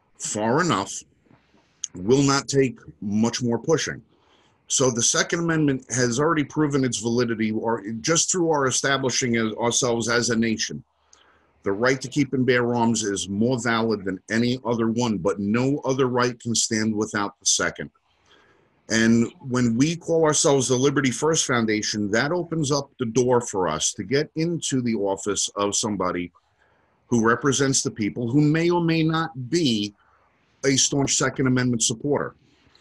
far enough, will not take much more pushing. So the Second Amendment has already proven its validity, or just through our establishing ourselves as a nation. The right to keep and bear arms is more valid than any other one, but no other right can stand without the second. And when we call ourselves the Liberty First Foundation, that opens up the door for us to get into the office of somebody who represents the people, who may or may not be a staunch Second Amendment supporter.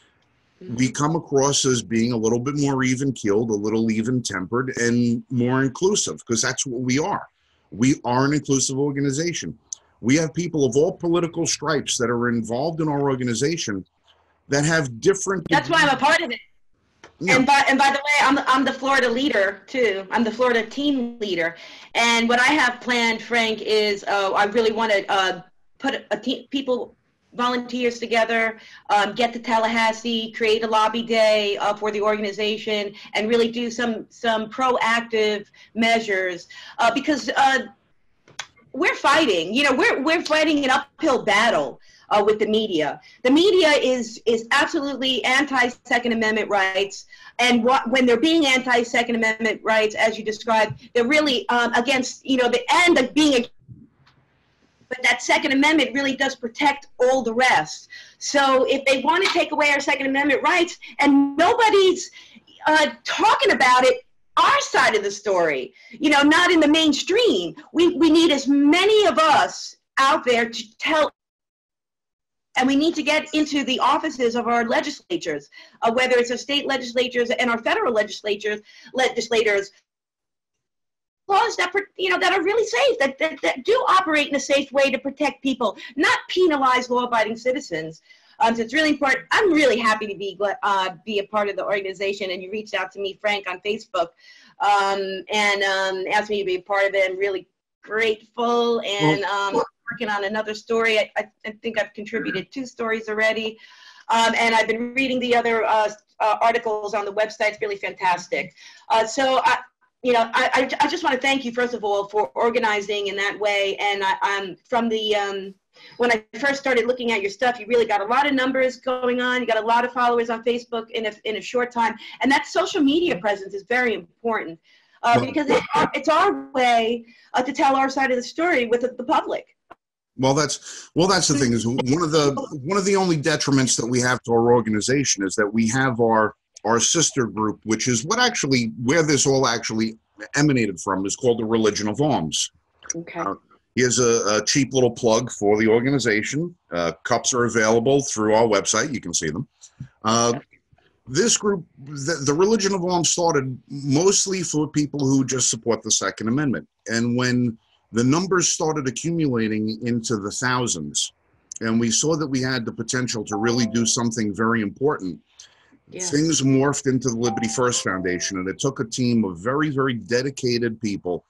We come across as being a little bit more even-keeled, a little even-tempered, and more inclusive, because that's what we are. We are an inclusive organization. We have people of all political stripes that are involved in our organization that have different... That's why I'm a part of it. Yeah. And by and by the way, I'm the, I'm the Florida leader too. I'm the Florida team leader. And what I have planned, Frank, is uh, I really want to uh, put a team, people, volunteers together, um, get to Tallahassee, create a lobby day uh, for the organization, and really do some some proactive measures uh, because uh, we're fighting. You know, we're we're fighting an uphill battle. Uh, with the media. The media is is absolutely anti-Second Amendment rights, and what, when they're being anti-Second Amendment rights, as you described, they're really um, against, you know, the end of being a, but that Second Amendment really does protect all the rest. So if they want to take away our Second Amendment rights, and nobody's uh, talking about it, our side of the story, you know, not in the mainstream, we, we need as many of us out there to tell. And we need to get into the offices of our legislatures, uh, whether it's our state legislatures and our federal legislatures, legislators, laws that, you know, that are really safe, that, that, that do operate in a safe way to protect people, not penalize law-abiding citizens. Um, so it's really important. I'm really happy to be uh, be a part of the organization, and you reached out to me, Frank, on Facebook, um, and um, asked me to be a part of it. I'm really grateful, and um, working on another story. I, I, I think I've contributed two stories already. Um, and I've been reading the other uh, uh, articles on the website. It's really fantastic. Uh, so, I, you know, I, I, I just want to thank you, first of all, for organizing in that way. And I, I'm from the, um, when I first started looking at your stuff, you really got a lot of numbers going on. You got a lot of followers on Facebook in a, in a short time. And that social media presence is very important uh, because it, it's our way uh, to tell our side of the story with the, the public. Well, that's well. That's the thing is one of the one of the only detriments that we have to our organization is that we have our our sister group, which is what actually where this all actually emanated from, is called the Religion of Arms. Okay. Uh, here's a, a cheap little plug for the organization. Uh, cups are available through our website. You can see them. Uh, this group, the, the Religion of Arms, started mostly for people who just support the Second Amendment, and when the numbers started accumulating into the thousands, and we saw that we had the potential to really do something very important. Yeah. Things morphed into the Liberty First Foundation, and it took a team of very, very dedicated people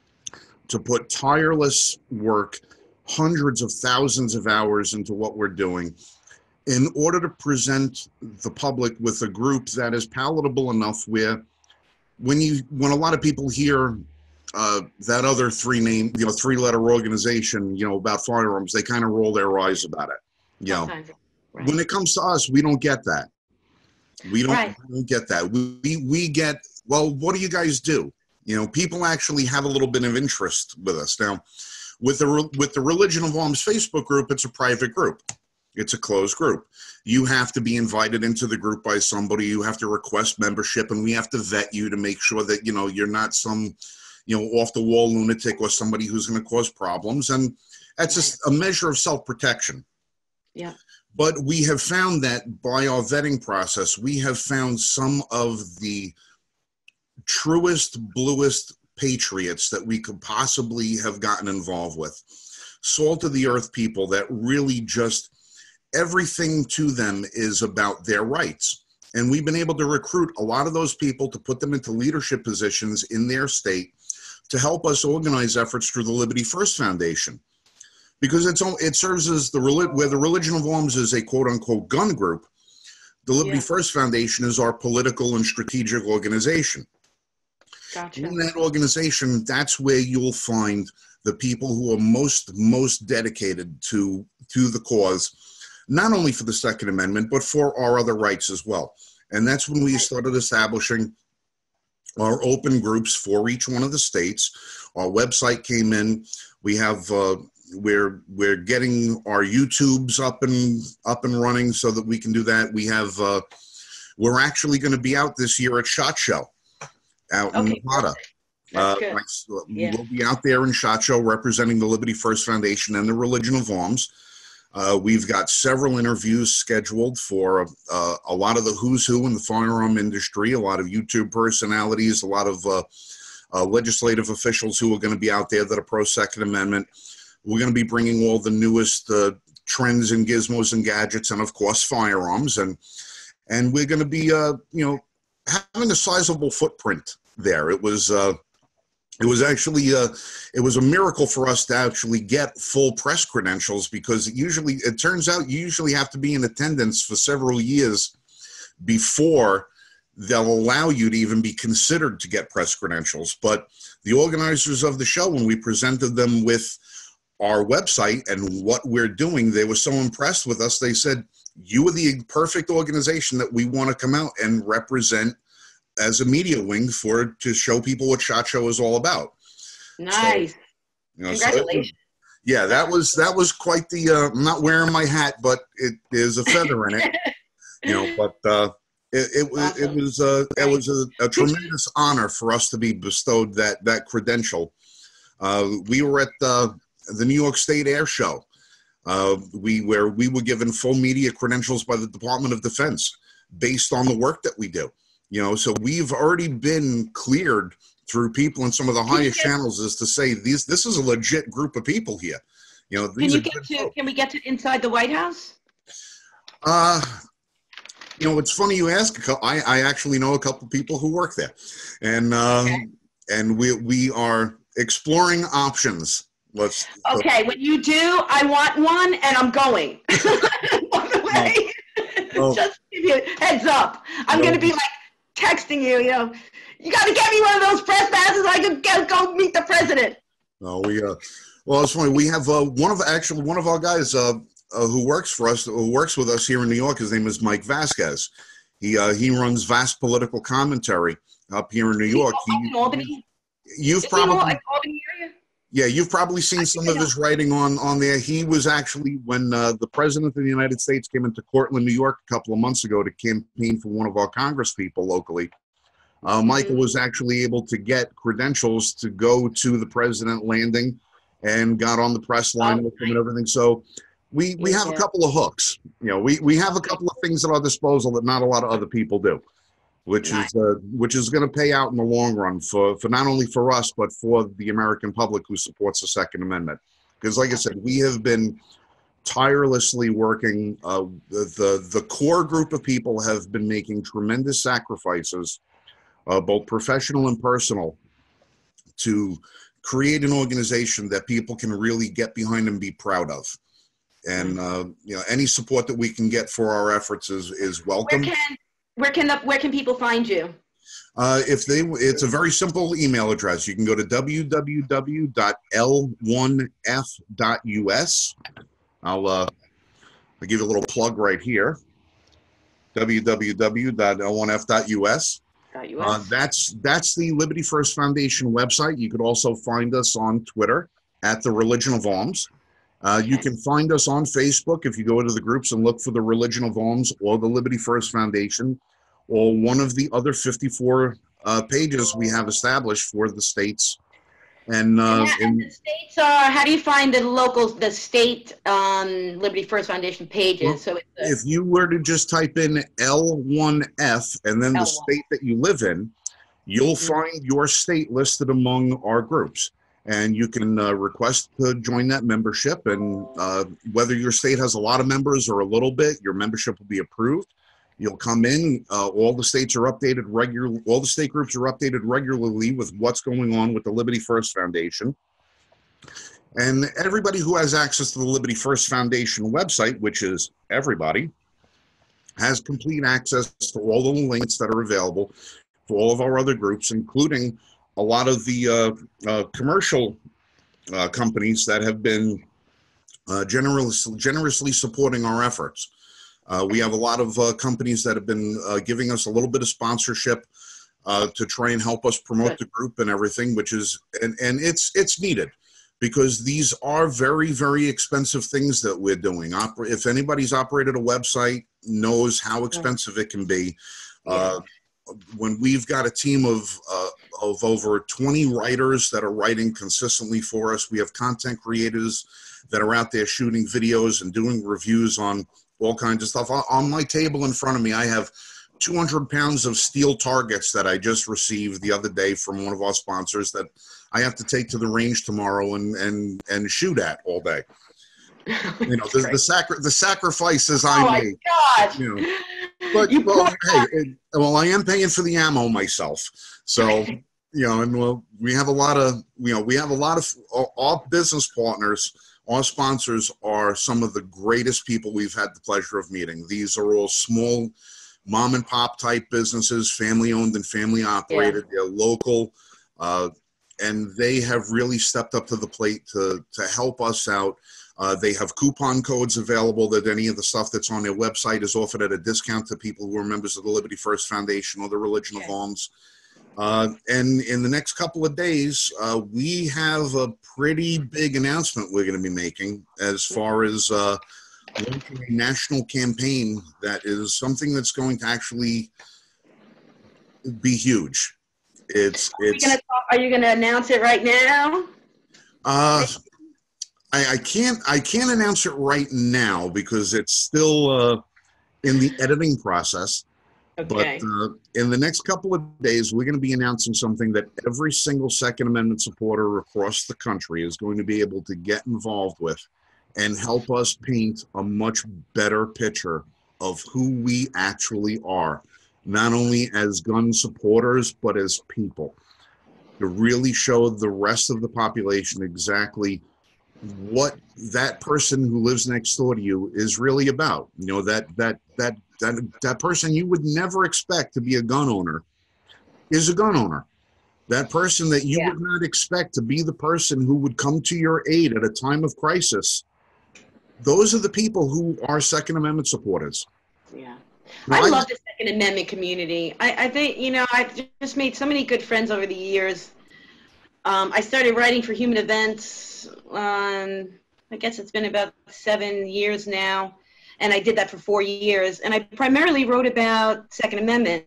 to put tireless work, hundreds of thousands of hours into what we're doing in order to present the public with a group that is palatable enough where when you, when a lot of people hear Uh, that other three name, you know, three letter organization, you know, about firearms, they kind of roll their eyes about it. You know, right. When it comes to us, we don't get that. We don't, right. we don't get that. We, we get, well, what do you guys do? You know, people actually have a little bit of interest with us. Now, with the, with the Religion of Arms Facebook group, it's a private group. It's a closed group. You have to be invited into the group by somebody. You have to request membership, and we have to vet you to make sure that, you know, you're not some, you know, off the wall lunatic or somebody who's going to cause problems. And that's just a measure of self-protection. Yeah. But we have found that by our vetting process, we have found some of the truest, bluest patriots that we could possibly have gotten involved with. Salt of the earth people that really just, everything to them is about their rights. And we've been able to recruit a lot of those people to put them into leadership positions in their state, to help us organize efforts through the Liberty First Foundation, because it's it serves as the where the Religion of Arms is a quote unquote gun group. The Liberty yeah. First Foundation is our political and strategic organization. Gotcha. In that organization, that's where you'll find the people who are most most dedicated to to the cause, not only for the Second Amendment but for our other rights as well. And that's when we started establishing our open groups for each one of the states. Our website came in. We have uh, we're we're getting our YouTubes up and up and running so that we can do that. We have uh, we're actually going to be out this year at SHOT Show out in okay, Nevada. That's good. Uh, yeah. We'll be out there in SHOT Show representing the Liberty First Foundation and the Religion of Arms. Uh, we've got several interviews scheduled for uh, a lot of the who's who in the firearm industry, a lot of YouTube personalities, a lot of uh, uh, legislative officials who are going to be out there that are pro-Second Amendment. We're going to be bringing all the newest uh, trends and gizmos and gadgets and, of course, firearms. And and we're going to be, uh, you know, having a sizable footprint there. It was uh, it was actually uh, it was a miracle for us to actually get full press credentials, because it usually it turns out you usually have to be in attendance for several years before they'll allow you to even be considered to get press credentials. But the organizers of the show, when we presented them with our website and what we're doing, they were so impressed with us. They said, you are the perfect organization that we want to come out and represent as a media wing for, to show people what SHOT Show is all about. Nice. So, you know, congratulations. So it, yeah, that was, that was quite the, uh, I'm not wearing my hat, but it is a feather in it, you know, but, uh, It, it was awesome. it was uh, it was a, a tremendous honor for us to be bestowed that that credential. Uh, we were at the the New York State Air Show. Uh, we where we were given full media credentials by the Department of Defense based on the work that we do. You know, so we've already been cleared through people in some of the highest channels as to say these this is a legit group of people here. You know, these can you are get good to? folks. Can we get to inside the White House? Uh You know, it's funny you ask. I, I actually know a couple people who work there, and uh, Okay. and we we are exploring options. Let's. Okay, when you do, I want one, and I'm going. By the way, No. just give you a heads up. I'm No. going to be like texting you. You know, you got to get me one of those press passes. So I can go, go meet the president. No, we. Uh, well, it's funny. We have uh, one of actually one of our guys. Uh, Uh, who works for us, who works with us here in New York. His name is Mike Vasquez. He uh, he runs Vast Political Commentary up here in New York. He, in Albany? You've Is probably, he in Albany area? yeah, you've probably seen some of his writing on on there. He was actually, when uh, the President of the United States came into Cortland, New York, a couple of months ago to campaign for one of our Congress people locally. Uh, Michael was actually able to get credentials to go to the President landing, and got on the press line Oh, with him and everything. So. We we have Yeah. a couple of hooks, you know. We we have a couple of things at our disposal that not a lot of other people do, which Nice. is uh, which is going to pay out in the long run for for not only for us but for the American public who supports the Second Amendment. Because, like I said, we have been tirelessly working. Uh, the, the the core group of people have been making tremendous sacrifices, uh, both professional and personal, to create an organization that people can really get behind and be proud of. And uh, you know, any support that we can get for our efforts is is welcome. Where can where can the, where can people find you? Uh, if they, it's a very simple email address. You can go to w w w dot l one f dot u s. I'll uh, I'll give you a little plug right here. w w w dot l one f dot u s. Uh, that's that's the Liberty First Foundation website. You could also find us on Twitter at the Religion of Arms. Uh, you can find us on Facebook if you go into the groups and look for the Religion of Arms or the Liberty First Foundation, or one of the other fifty-four uh, pages we have established for the states. And, uh, and, that, and the states are, how do you find the local, the state um, Liberty First Foundation pages? Well, so it's a, if you were to just type in L one F and then the L one. state that you live in, you'll Mm-hmm. find your state listed among our groups. And you can uh, request to join that membership. And uh, whether your state has a lot of members or a little bit, your membership will be approved. You'll come in. Uh, all the states are updated regularly. All the state groups are updated regularly with what's going on with the Liberty First Foundation. And everybody who has access to the Liberty First Foundation website, which is everybody, has complete access to all the links that are available for all of our other groups, including a lot of the uh, uh, commercial uh, companies that have been uh, generous, generously supporting our efforts. Uh, we have a lot of uh, companies that have been uh, giving us a little bit of sponsorship uh, to try and help us promote the group and everything, which is, and, and it's it's needed, because these are very, very expensive things that we're doing. Oper- if anybody's operated a website, knows how expensive it can be. Uh, when we've got a team of uh, of over twenty writers that are writing consistently for us, we have content creators that are out there shooting videos and doing reviews on all kinds of stuff. On my table in front of me, I have two hundred pounds of steel targets that I just received the other day from one of our sponsors that I have to take to the range tomorrow and and and shoot at all day. You know, the, the, sacri the sacrifices oh I my make. God. You know. But, you well, hey, it, well, I am paying for the ammo myself. So, you know, and well, we have a lot of, you know, we have a lot of, our business partners, our sponsors are some of the greatest people we've had the pleasure of meeting. These are all small mom and pop type businesses, family owned and family operated. Yeah. They're local, uh, and they have really stepped up to the plate to, to help us out. Uh, they have coupon codes available that any of the stuff that's on their website is offered at a discount to people who are members of the Liberty First Foundation or the Religion okay. of Arms. Uh, and in the next couple of days, uh, we have a pretty big announcement we're going to be making as far as uh, launching a national campaign that is something that's going to actually be huge. It's, are, it's, gonna talk, are you going to announce it right now? Uh, I, I can't I can't announce it right now because it's still uh, in the editing process. Okay. But uh, in the next couple of days, we're going to be announcing something that every single Second Amendment supporter across the country is going to be able to get involved with and help us paint a much better picture of who we actually are, not only as gun supporters, but as people, to really show the rest of the population exactly what that person who lives next door to you is really about. You know, that that that that that person you would never expect to be a gun owner is a gun owner. That person that you yeah. would not expect to be the person who would come to your aid at a time of crisis. Those are the people who are Second Amendment supporters. Yeah. Now, I, I love the Second Amendment community. I, I think, you know, I've just made so many good friends over the years. Um, I started writing for Human Events, um, I guess it's been about seven years now, and I did that for four years. And I primarily wrote about Second Amendment.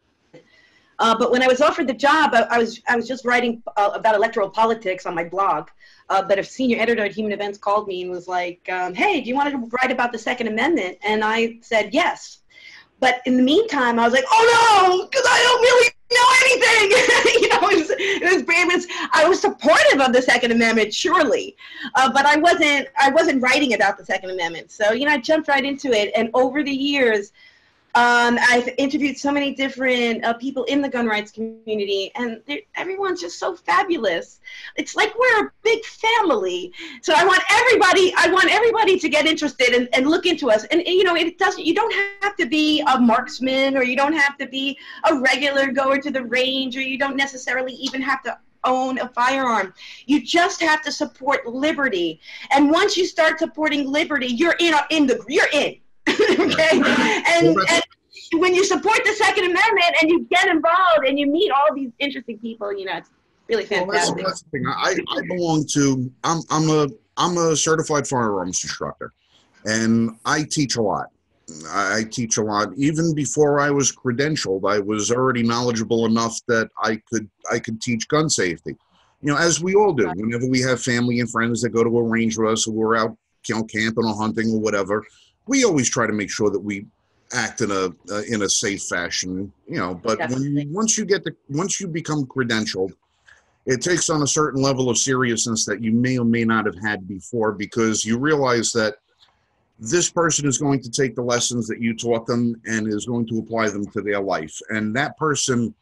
Uh, but when I was offered the job, I, I was I was just writing uh, about electoral politics on my blog. Uh, but a senior editor at Human Events called me and was like, um, hey, do you want to write about the Second Amendment? And I said yes. But in the meantime, I was like, oh no, because I don't really know anything. you know, it was, it was, it was, I was supportive of the Second Amendment, surely, uh, but I wasn't, I wasn't writing about the Second Amendment. So, you know, I jumped right into it. And over the years, um, I've interviewed so many different uh, people in the gun rights community, and everyone's just so fabulous. It's like we're a big family. So I want everybody, I want everybody to get interested and, and look into us. And, and, you know, it doesn't, you don't have to be a marksman, or you don't have to be a regular goer to the range, or you don't necessarily even have to own a firearm. You just have to support liberty. And once you start supporting liberty, you're in, in the, you're in. okay, and, and when you support the Second Amendment and you get involved and you meet all these interesting people, you know, it's really fantastic. Well, that's, that's the thing. I, I belong to. I'm I'm a I'm a certified firearms instructor, and I teach a lot. I teach a lot. Even before I was credentialed, I was already knowledgeable enough that I could I could teach gun safety. You know, as we all do. Whenever we have family and friends that go to a range with us, or we're out, you know, camping or hunting or whatever, we always try to make sure that we act in a uh, in a safe fashion, you know. But when you, once you get the once you become credentialed, it takes on a certain level of seriousness that you may or may not have had before, because you realize that this person is going to take the lessons that you taught them and is going to apply them to their life. And that person,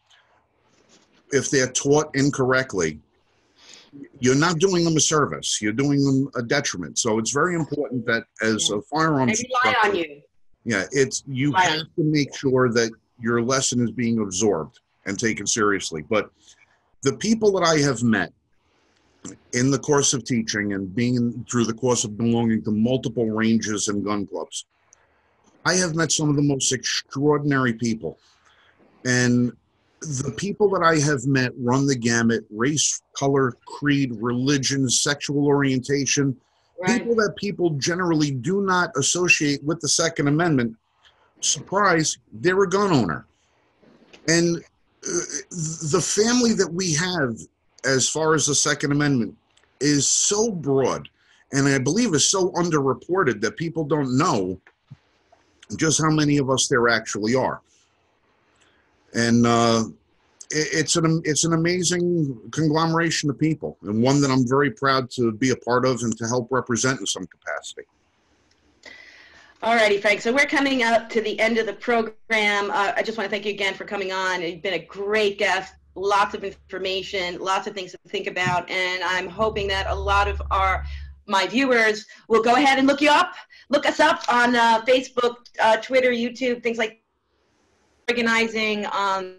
if they're taught incorrectly, you're not doing them a service. You're doing them a detriment. So it's very important that as a firearms instructor, rely on you. Yeah, it's you rely have to make sure that your lesson is being absorbed and taken seriously. But the people that I have met in the course of teaching and being through the course of belonging to multiple ranges and gun clubs, I have met some of the most extraordinary people. And the people that I have met run the gamut: race, color, creed, religion, sexual orientation, right. People that people generally do not associate with the Second Amendment. Surprise, they're a gun owner. And uh, the family that we have as far as the Second Amendment is so broad, and I believe is so underreported that people don't know just how many of us there actually are. And uh, it's an it's an amazing conglomeration of people, and one that I'm very proud to be a part of and to help represent in some capacity. All righty, Frank. So we're coming up to the end of the program. Uh, I just want to thank you again for coming on. You've been a great guest. Lots of information, lots of things to think about, and I'm hoping that a lot of our my viewers will go ahead and look you up, look us up on uh, Facebook, uh, Twitter, YouTube, things like organizing. Um,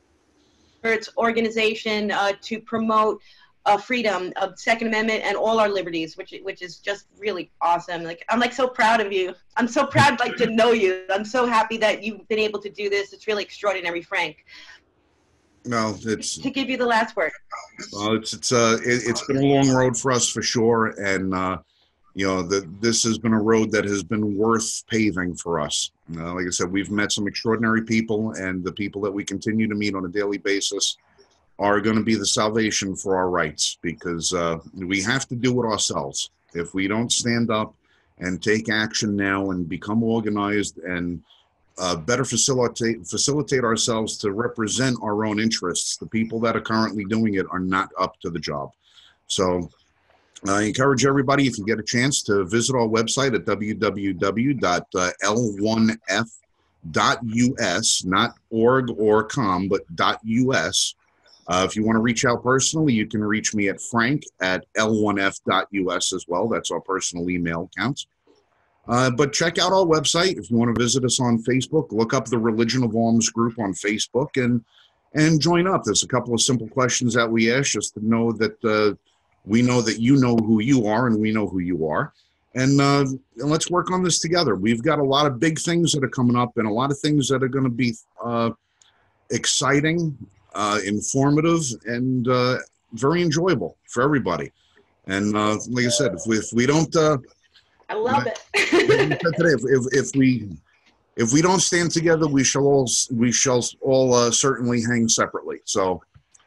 its organization uh, to promote uh, freedom of Second Amendment and all our liberties, which which is just really awesome. Like I'm like so proud of you. I'm so proud like to know you. I'm so happy that you've been able to do this. It's really extraordinary, Frank. No, it's to give you the last word. Well, it's it's uh it, it's been a long road for us for sure, and uh, you know that this has been a road that has been worth paving for us. Uh, like I said, we've met some extraordinary people, and the people that we continue to meet on a daily basis are going to be the salvation for our rights, because uh, we have to do it ourselves. If we don't stand up and take action now and become organized and uh, better facilitate facilitate ourselves to represent our own interests, the people that are currently doing it are not up to the job. So I encourage everybody, if you get a chance, to visit our website at w w w dot l one f dot u s, not org or com, but .us. Uh, if you want to reach out personally, you can reach me at frank at l one f dot u s as well. That's our personal email account. Uh, but check out our website. If you want to visit us on Facebook, look up the Religion of Arms group on Facebook and and join up. There's a couple of simple questions that we ask just to know that uh, we know that you know who you are and we know who you are. And, uh, and let's work on this together. We've got a lot of big things that are coming up and a lot of things that are going to be uh, exciting, uh, informative, and uh, very enjoyable for everybody. And uh, like I said, if we, if we don't... Uh, I love it. today, if, if, if we if we don't stand together, we shall all we shall all uh, certainly hang separately. So,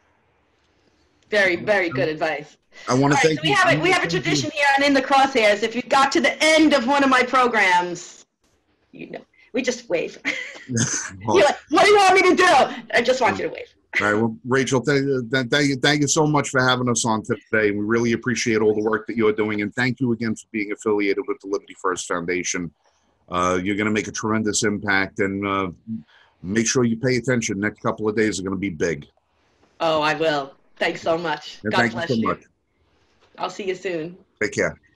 very very good advice. I want to right, thank so we you. have a, we have a tradition here on In the Crosshairs. If you got to the end of one of my programs, you know, we just wave. Well, You're like, what do you want me to do? I just want you to wave. All right, well, Rachel, thank, thank you, thank you so much for having us on today. We really appreciate all the work that you're doing, and thank you again for being affiliated with the Liberty First Foundation. Uh, you're going to make a tremendous impact, and uh, make sure you pay attention. Next couple of days are going to be big. Oh, I will. Thanks so much. And God thank bless you so you. much. I'll see you soon. Take care.